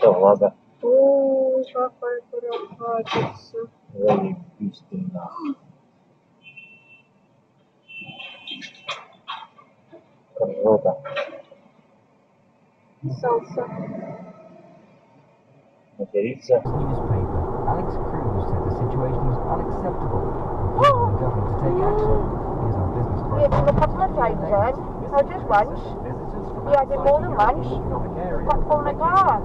влага. Ой, какая красавица. Заебись ты нахуй. Красота. Салса. Материться. Newspaper, Alex Cruz said the situation was unacceptable and called on the government to take action. Here's our business Jedźmy po Compilation, chociaż lunch. Jadę more than lunch. We've got my car.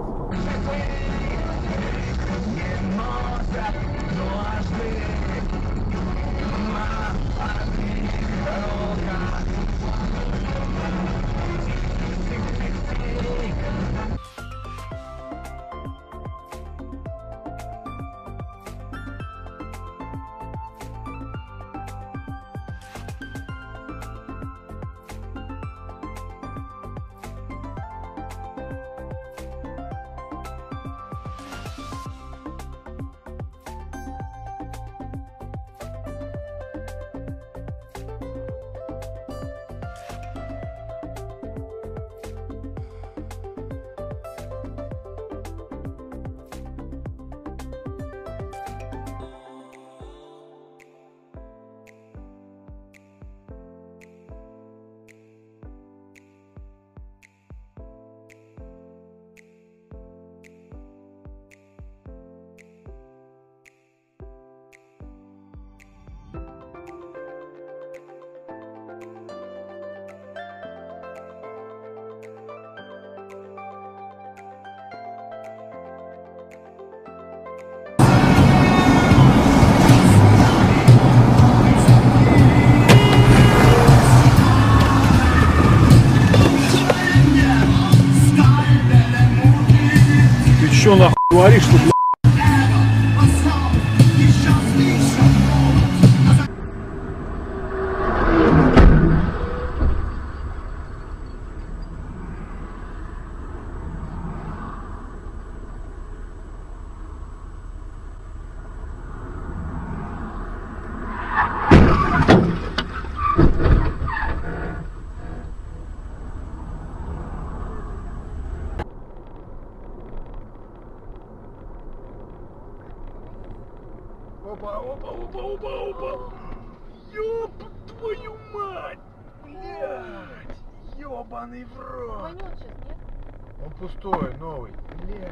Ты чё нахуй говоришь тут? Опа, опа, опа, опа, опа. Ёб твою мать! Блядь! Ёбаный в рот! Вонет сейчас, нет? Он пустой, новый. Блядь.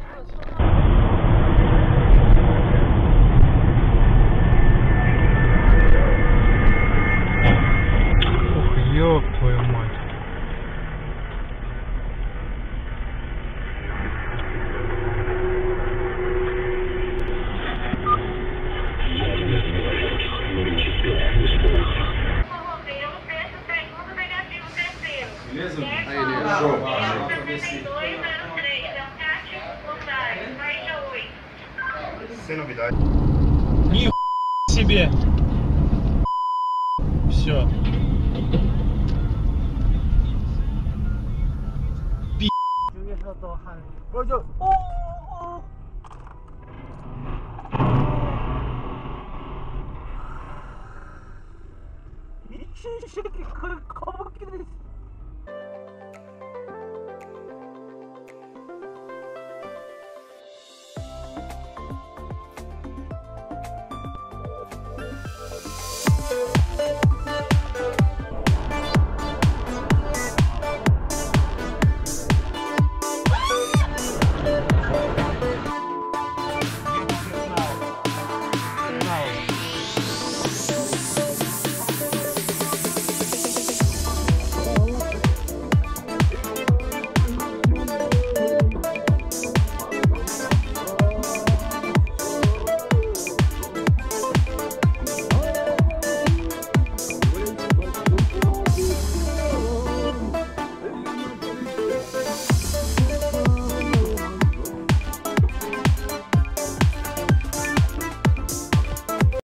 Ох, ёб твою мать. Ни себе. Все. 미친 새끼, 거북이들.